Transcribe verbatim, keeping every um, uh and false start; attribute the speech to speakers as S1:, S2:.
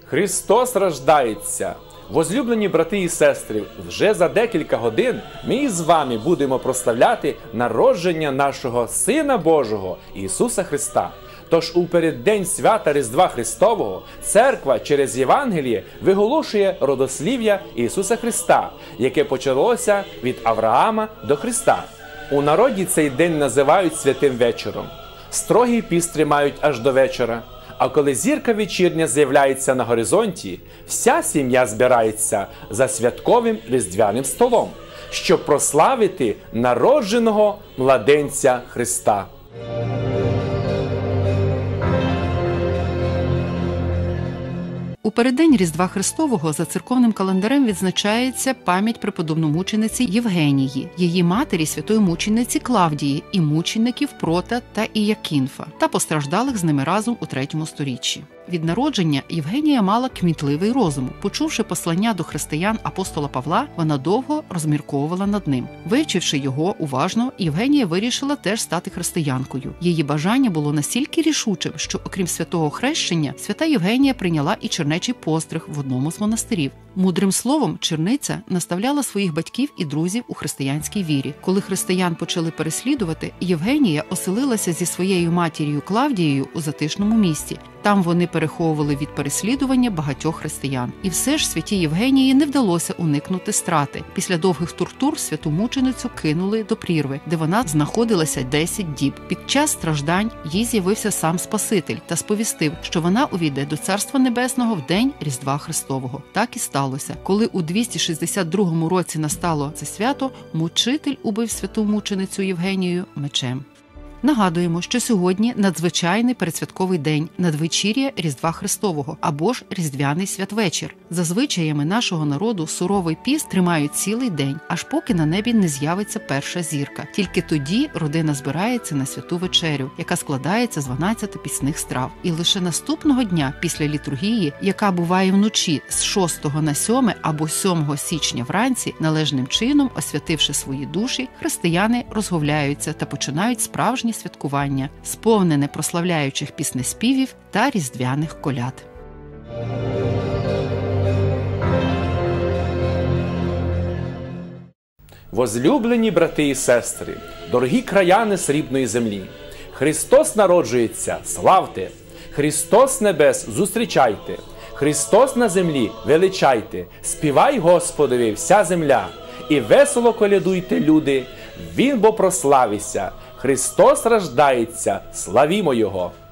S1: Христос рождається! Возлюблені брати і сестри, вже за декілька годин ми із вами будемо прославляти народження нашого Сина Божого Ісуса Христа. Тож у переддень свята Різдва Христового Церква через Євангеліє виголошує родослів'я Ісуса Христа, яке почалося від Авраама до Христа. У народі цей день називають Святим вечором. Строгий піст тримають аж до вечора. А коли зірка вечірня з'являється на горизонті, вся сім'я збирається за святковим різдвяним столом, щоб прославити народженого младенця Христа.
S2: У переддень Різдва Христового за церковним календарем відзначається пам'ять преподобномучениці Євгенії, її матері святої мучениці Клавдії і мучеників Прота та Іякінфа та постраждалих з ними разом у третьому сторіччі. Від народження Євгенія мала кмітливий розум. Почувши послання до християн апостола Павла, вона довго розмірковувала над ним. Вивчивши його уважно, Євгенія вирішила теж стати християнкою. Її бажання було настільки рішучим, що окрім святого хрещення, свята Євгенія прийняла і чернечий постриг в одному з монастирів. Мудрим словом, черниця наставляла своїх батьків і друзів у християнській вірі. Коли християн почали переслідувати, Євгенія оселилася зі своєю матір'ю Клавдією у затишному місті. Там вони переховували від переслідування багатьох християн. І все ж святій Євгенії не вдалося уникнути страти. Після довгих тортур святу мученицю кинули до прірви, де вона знаходилася десять діб. Під час страждань їй з'явився сам Спаситель та сповістив, що вона увійде до Царства Небесного в день Різдва Христового. Так і сталося. Коли у двісті шістдесят другому році настало це свято, мучитель убив святу мученицю Євгенію мечем. Нагадуємо, що сьогодні надзвичайний передсвятковий день, надвечір'я Різдва Христового або ж Різдвяний святвечір. За звичаями нашого народу суровий піст тримають цілий день, аж поки на небі не з'явиться перша зірка. Тільки тоді родина збирається на святу вечерю, яка складається з дванадцяти пісних страв. І лише наступного дня після літургії, яка буває вночі з шостого на сьоме або сьомого січня вранці, належним чином освятивши свої душі, християни розговляються та починають справжні святкування, сповнене прославляючих піснеспівів та різдвяних коляд.
S1: Возлюблені брати і сестри, дорогі краяни срібної землі, Христос народжується, славте! Христос з небес зустрічайте! Христос на землі величайте! Співай Господові вся земля! І весело колядуйте, люди! Він бо прославиться! Христос рождається, славімо Його!